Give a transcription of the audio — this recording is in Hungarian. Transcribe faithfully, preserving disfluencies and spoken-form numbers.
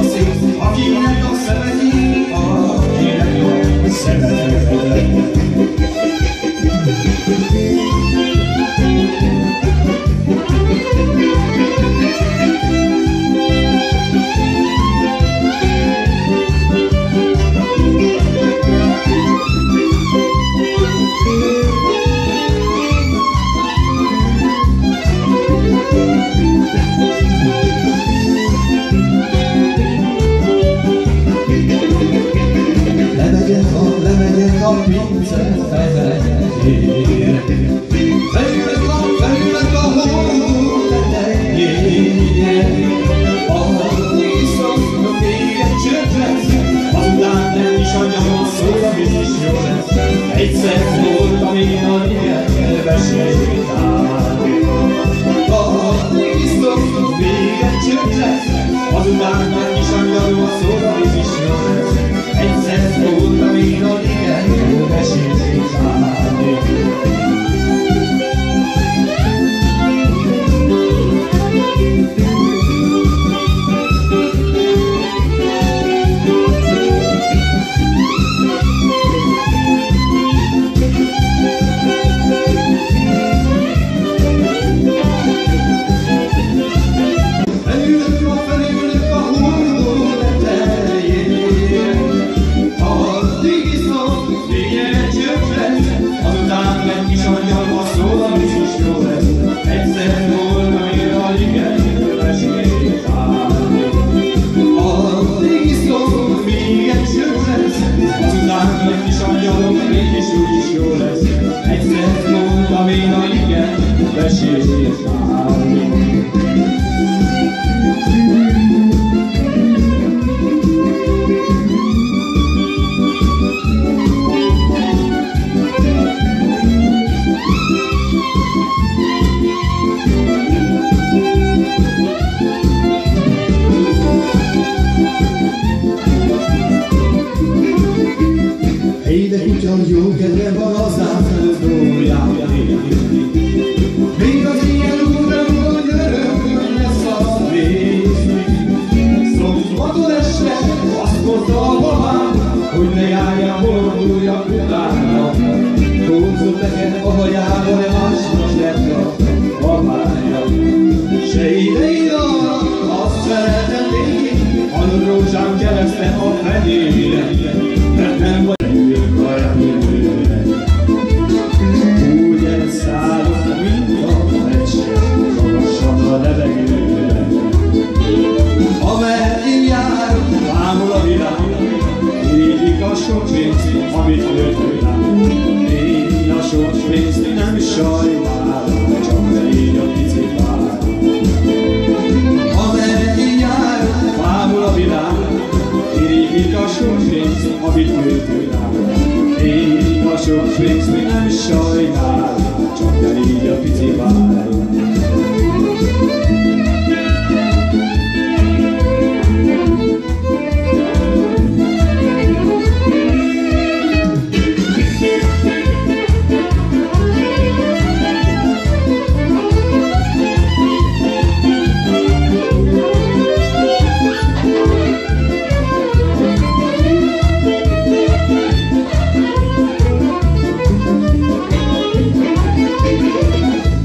a szép, akinek a szemeti, akinek a szemeti. Lemegyek a pince fedelejére, felülök a, felülök a hó tetejére, addig iszom, még egy csönd lesz, azután nem is anyagom szól, a víz is jó lesz. Egyszer voltam én a ligetbe sétálni, addig iszom, még egy csönd lesz, azután nem is anyagom szól, a víz is jó lesz. Egyszer voltam én a ligetbe sétálni. Jó kedve van az átadójának, még az ilyen úton öröm lesz a vég. Szombaton este azt mondta a babám, hogy ne járjál, forduljak utána. Tózott neked a hajába, de másnak lett a babája. Se ideid arra, azt feleltem végig, hallod rózsám kereszte a fenyére, mert nem vagy úgy elszállok, mint a fecske, magasan a levegőre. Amerén járok, bámul a világ, érik a sok pénz, amit költök rám. Én a sok pénzt nem sajnálom, csak te így a pici pár. Amerén járok, bámul a világ, érik a sok pénz, amit költök rám. Én a sok pénzt nem sajnálom,